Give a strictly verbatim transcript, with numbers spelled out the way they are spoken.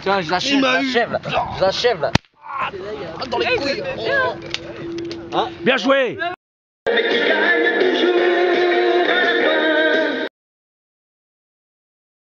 Tiens, je l'achève. Il m'a eu. Je l'achève là. Dans les couilles. Bien joué.